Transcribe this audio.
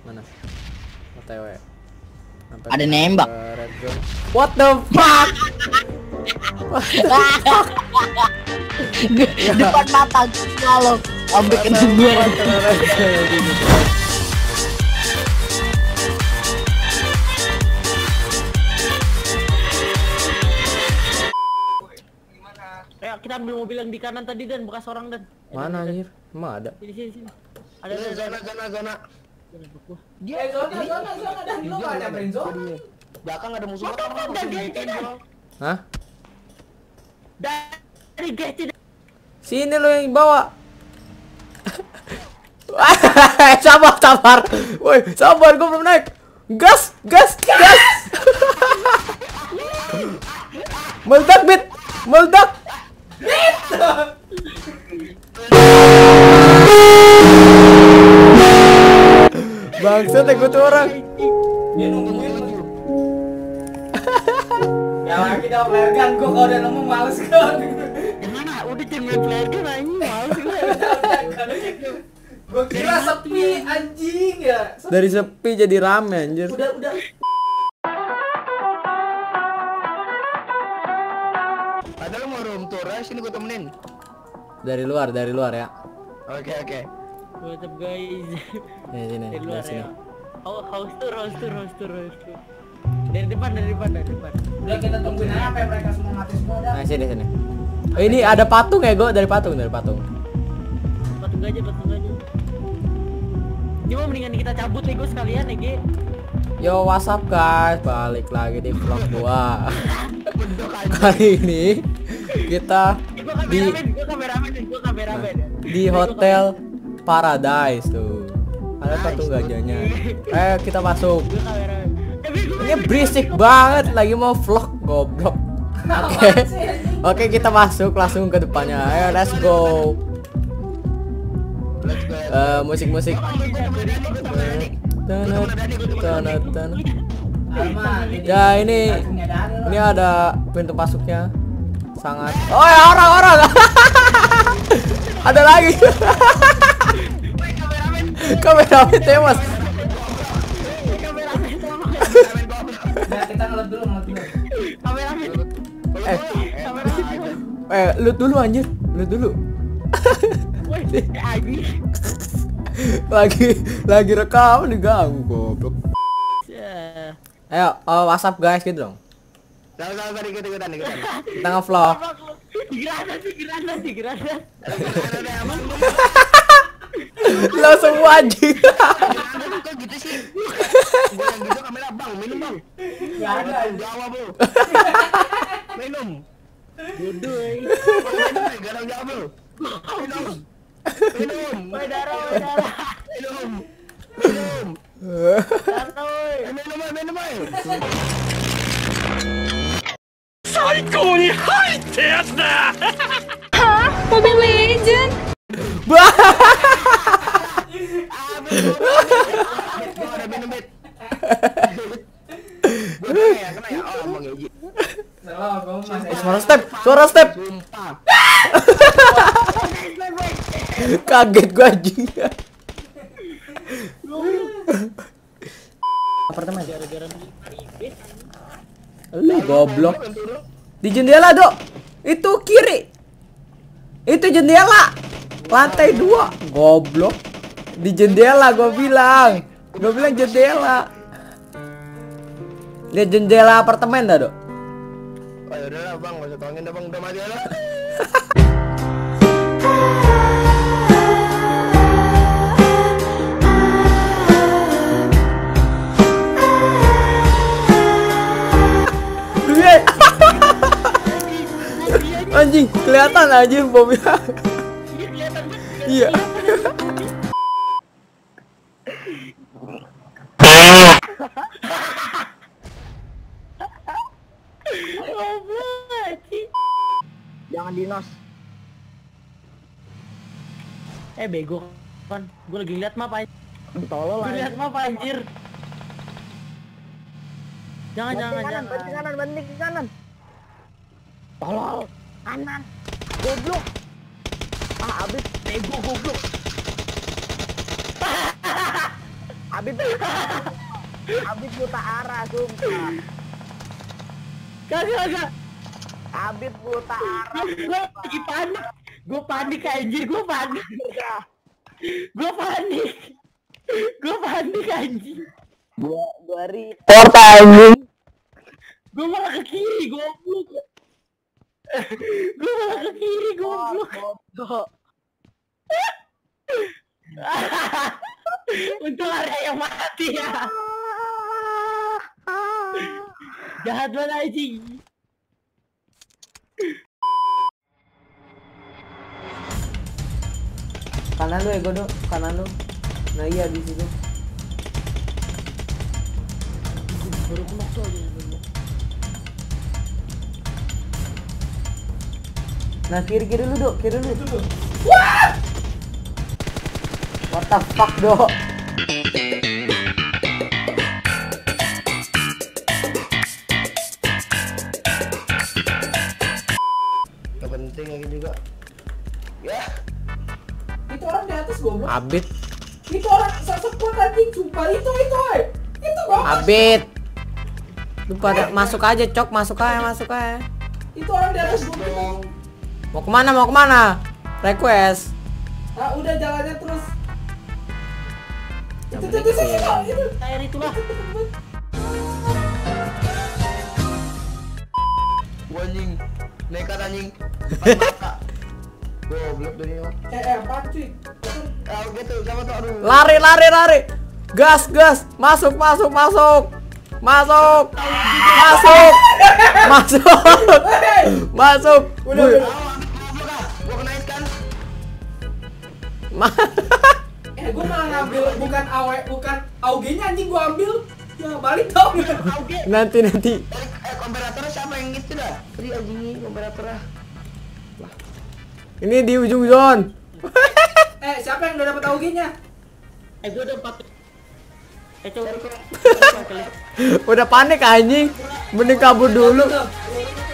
Mana? OTW. Ada nembak. Red zone. What the fuck? Depan mata kalau sampai kena gue. Kita ambil mobil yang di kanan tadi dan bekas orang dan. Mana anjir? Emang ada? Sini. Ada zona. Dia Zona dan lu enggak ada brain zone. Belakang ada musuh. Hah? dari gate. Sini lo yang bawa. Sabar. Woi, sabar gua belum naik. Gas. Meledak, Bit. Meledak. Bangsat gue tuh orang. Dia nungguin lu. Ya lagi dah flare gun, gua kalau udah nemu males kan. Gimana? Udah jangan flare gun anjing, males gue. Gua kira sepi anjing ya. Dari sepi jadi rame anjir. Udah. Ada lu mau room tour aja sini gua temenin. Dari luar ya. Oke. What's up guys? Sini. Dari luar Sini. ya. House tour. Dari depan. Udah kita tungguin aja sampai mereka semua mati semua dah. Nah, sini. Oh, ini ada patung ya, Go? Dari patung. Patung aja. Cuma mendingan kita cabut nih gue sekalian ya, Ge. Yo, what's up guys? Balik lagi di vlog gua. Kali ini kita Gue kameramen. di Hotel Paradise tuh. Ada patung gajahnya. Kita masuk. Gue kameramen. Ini berisik banget lagi mau vlog goblok. Oke, kita masuk langsung ke depannya. Ayo, let's go. Musik. Ya, ini ada pintu masuknya. Sangat. Oh, ya, orang. Ada lagi. Kameramen tewas. Nah, kita ngelut dulu. Kameramen. Loot dulu anjir. lagi rekam diganggu goblok. Ayo, WhatsApp guys gitu dong. Sabar ikutan. Kita nge-vlog. Granat. Langsung wajib. Kok gitu sih? Gua yang gitu kamera bang, minum bang. Enggak ada. Jawab lu. Minum. Bodoh. Gak ada jawab lu. Minum. Darah. Minum. Minum. Mobile Legend. Gua ada minum, Bet. Gua kena ya. Oh, Bang Eji. Salah, gua masih. Suara step. Sumpah. Kaget gua anjing. Apartemen. Gara-gara Lu goblok. Di jendela, Dok. Itu kiri. Itu jendela. Lantai 2. Goblok. Di jendela gua bilang jendela. Lihat jendela apartemen dah, Dok. Oh, yaudah lah, Bang. Gak usah tolongin dah, Bang. Udah mati lah. Anjing, kelihatan anjing bomnya. Iya. Jangan dinos. Bego kan. Gue lagi lihat map anjir. Tolol Gue lihat map anjir. Jangan. Banting ke kanan. Tolol. Kanan. Goblok. Abis. Bego goblok. Abis Abid buta arah, sumpah. Kagak. Abid buta arah. Gue lagi panik. Gue panik anjir, gue panik. Gue panik anjir. Gua report anjing. Gue malah ke kiri, goblok. Gue malah ke kiri, goblok. Untung ada yang mati ya. Jahat banget anjing. Kanan lu Ego dong, kanan lu. Nah iya di situ. Baru knock tuh aja. Nah kiri lu dok, kiri lu. What the fuck dok? Gak penting lagi juga. Ya. Itu orang di atas goblok. Abid, Itu orang sesekuat anjing, sumpah itu woy. Itu goblok. Abid. Lu pada masuk aja cok, masuk aja. Itu orang di atas goblok. Mau kemana? Request. Ah, udah jalannya terus. Itu Air itulah. Gua anjing. Nekat anjing. Depan mata. Goblok dari lo. apaan cuy? Gitu, siapa tuh? Aduh. Lari. Gas. Masuk. Udah. Goblok ah. Gua kena hit kan. Gue malah ngambil bukan AUG-nya anjing gua ambil. Ya balik dong. Nanti. Dari komparatornya siapa yang gitu dah? Tadi anjing komparatornya. Ini di ujung zone. Siapa yang udah dapat AUG-nya? Gue udah 4. Coba. Udah panik anjing. Mending kabur dulu. Tuh.